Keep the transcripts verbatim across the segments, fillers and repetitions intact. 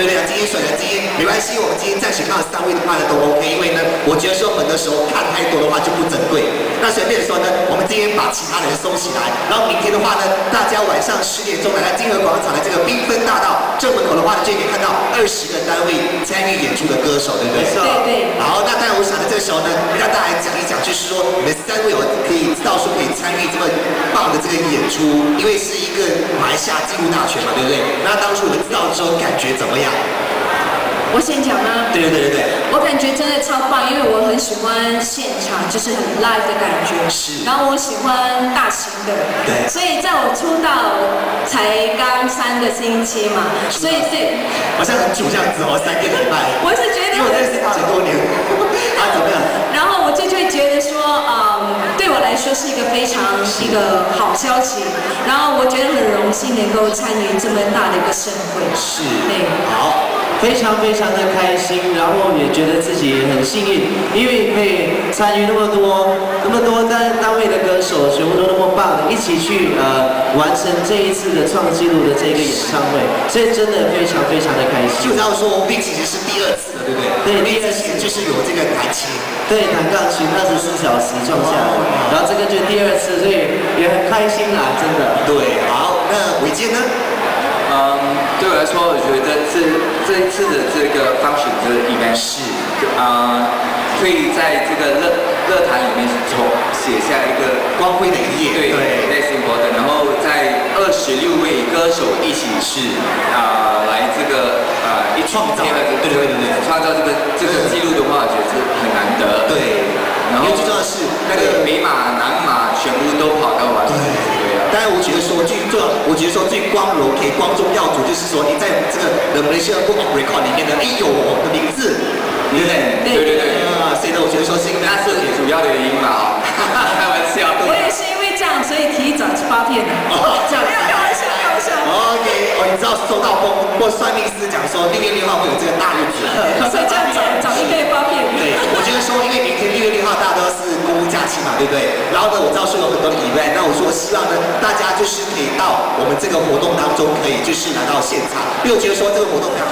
对不对？今天选的今天没关系，我们今天暂时看到三位的话呢都 OK， 因为呢，我觉得说很多时候看太多的话就不珍贵。那随便说呢，我们今天把其他人收起来，然后明天的话呢，大家晚上十点钟来到金河广场的这个缤纷大道正门口的话呢，就可以看到二十个单位参与演出的歌手，对不对？ 对对。 好，那当然我想呢，这个时候呢，让大家来讲一讲，就是说你们三位有可以知道说可以参与这么棒的这个演出，因为是一个马来西亚纪录大全嘛，对不对？那当初你们知道之后感觉怎么样？ 我先讲吗？ 对对对对对。 我感觉真的超棒，因为我很喜欢现场，就是很 live 的感觉。 是。 然后我喜欢大型的。 对。 所以在我出道才刚三个星期嘛，所以对。 好像很久这样子哦，三个礼拜。 我是觉得。 因为我认识他很多年。啊，怎么样？ 然后我就会觉得说，嗯，对我来说是一个非常一个好消息。然后我觉得很荣幸能够参与这么大的一个盛会。 是。 对。 好。 非常非常的开心，然后也觉得自己很幸运，因为可以参与那么多那么多单单位的歌手，全部都那么棒的，一起去呃完成这一次的创纪录的这个演唱会，所以真的非常非常的开心。 就知道说我们其实是第二次了，对不对？ 对，第二次就是有这个弹琴， 对，弹钢琴二十四小时撞下来，然后这个就第二次，所以也很开心啦，真的。 对，好，那伟健呢？ 嗯，对我来说，我觉得这这一次的这个 function 的 event 是，啊、呃，可以在这个乐乐坛里面从写下一个光辉的一页， 对对，类型活的，然后在二十六位歌手一起是啊、呃、来这个呃一创造，对对对对，创造这个这个记录的话，我觉得是很难得。 对， 然后最重要的是那个北马南马全部都跑到完。对。 当然，我觉得说最重要，我觉得说最光荣、可以光宗耀祖，就是说你在这个 The Malaysia Book of Record 里面呢，哎有我的名字，对不对？ 对对对啊，所以呢，我觉得说是一个那是挺主要的原因嘛，开玩笑。 我也是因为这样，所以提早去发片的。哦，这样。没有开玩笑，开玩笑。 OK， 哦，你知道收到风或算命师讲说六月六号会有这个大日子， 所以这样早早一个月发片。 对，我觉得说，因为明天六月六号大家都是公务假期嘛，对不对？然后呢，我知道说有很多的 event， 那我说希望呢，大家就是可以到我们这个活动当中，可以就是来到现场，因为我觉得说这个活动非常。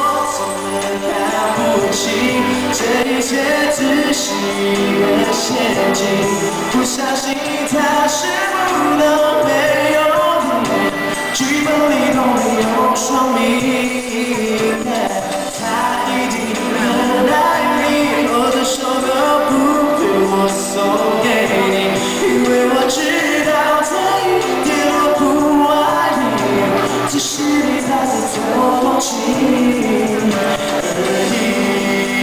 这一切只是一个陷阱，不相信它是不能没有你，剧本里都没有说明，他一定很爱你，我的手都不会我送给你，因为我知道这一点我不爱你，只是你还在做梦境而已。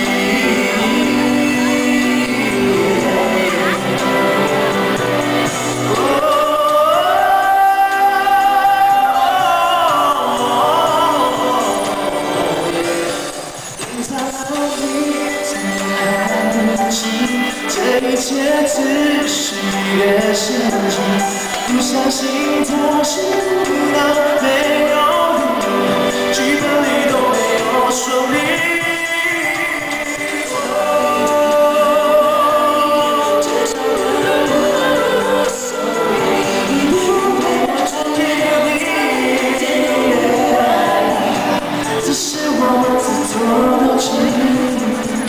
这一切只是一个陷阱，不相信它是那没有你，剧本里都没有说明。这首歌我送你，因为我真的你，只是我自作多情。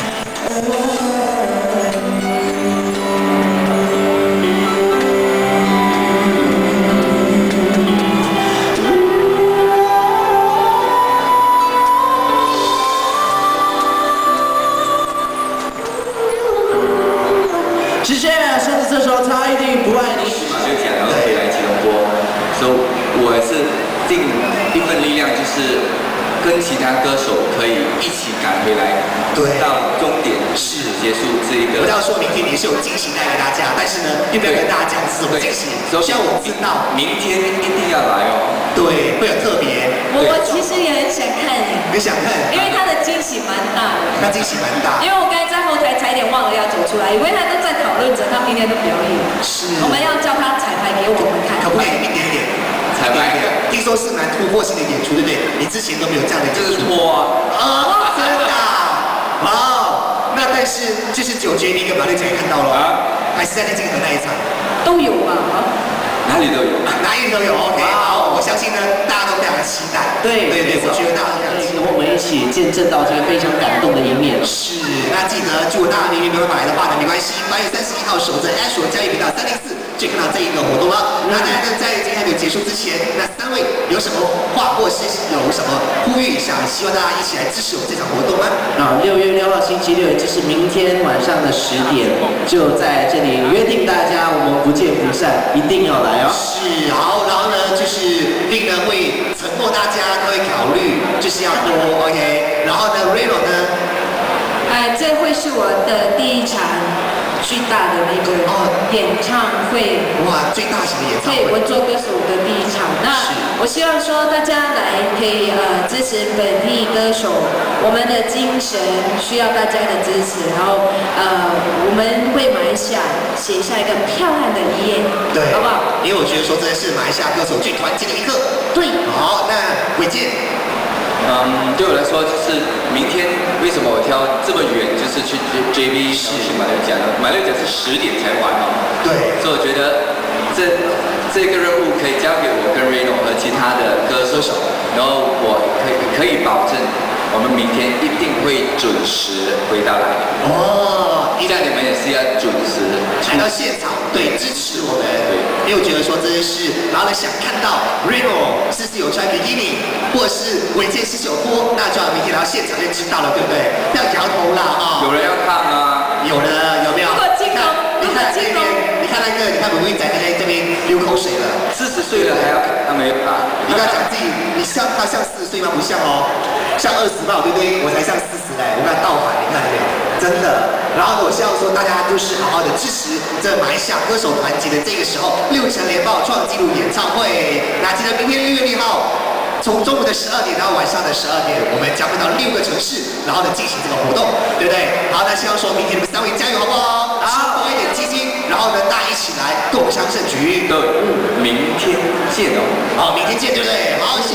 谢谢，甚至这首他一定不爱你。 马就讲，然后可以来吉隆坡，所以我也是尽一份力量，就是跟其他歌手可以一起赶回来， 对， 到终点是结束这一个。 不要说明天你是有惊喜带给大家，但是呢，又不要跟大家讲是什么惊喜，希望我知道明天一定要来哦。 对，会很特别。 我我其实也很想看耶， 你想看？ 因为他的惊喜蛮大的。 他惊喜蛮大。 因为我刚才在后台差一点忘了要走出来，以为他都在讨论着他明天的表演。 是。 我们要叫他彩排给我们看。 可不可以一点点？ 彩排的。 听说是蛮突破性的演出，对不对？你之前都没有这样的演出。 这是拖啊！ 啊，真的啊！哇，那但是就是九绝你跟马六甲也看到了啊，还是在那金河那一场？ 都有吧？ 哪里都有， 哪里都有。OK， 好，我相信呢，大家都非常的期待。 对对对，我觉得大家非常期待。 跟我们一起见证到这个非常感动的一面。 是，那记得如果大家明天没有买的话呢，没关系，八月三十一号守着 Ash 教育频道三零四就看到这一个活动了。那当然呢，在今天还没有结束之前，那三位有什么话或是有什么呼吁，想希望大家一起来支持我们这场活动吗？ 啊，六月六号星期六，也就是明天晚上的十点，就在这里约定大家，我们不见不散，一定要来哦。 是，好，然后呢，就是并呢会承诺大家都会考虑，就是要多 OK， 然后呢 ，Reno 呢， 哎，这会是我的第一场巨大的那个演唱会。 哇，最大型的演唱会。 对，我做歌手的第一场。那我希望说大家来可以呃支持本地歌手，我们的精神需要大家的支持。然后呃，我们为马来西亚写下一个漂亮的一页， 对， 好不好？ 因为我觉得说这是马来西亚歌手最团结的一刻。 对。 好，那伟健。 嗯，对我来说，就是明天为什么我挑这么远，就是去 J B 去马六甲呢？马六甲是十点才完嘛， 对， 所以我觉得这这个任务可以交给我跟 Reno 和其他的歌手，然后我可以可以保证，我们明天一定会准时回到来。 哦， 这样你们也是要准时来到现场，对，支持我们，对，因为我觉得说这件事，然后呢想看到 Reno 是不是有穿比基尼，或者是伟健是不是有脱，那就要明天来到现场就知道了，对不对？不要摇头啦啊！ 有人要看吗？ 有的，有没有？ 如果进攻， 你看这边，你看那个，你看伟伟仔在这边流口水了， 四十岁了还要看，他没有啊？ 你不要讲自己，你像他像四十岁吗？不像哦，像二十吧，对不对？我才像四十嘞，我跟他倒反，你看没有？真的。然后我希望说大家就是好好的支持这马来西亚歌手团结的这个时候，六城联报创纪录演唱会。那记得明天六月六号。从中午的十二点到晚上的十二点，我们将会到六个城市，然后呢进行这个活动，对不对？好，那希望说明天你们三位加油，好不好？好，多一点基金，然后呢大家一起来共襄盛举。 对，明天见哦。 好，明天见，对不对？好。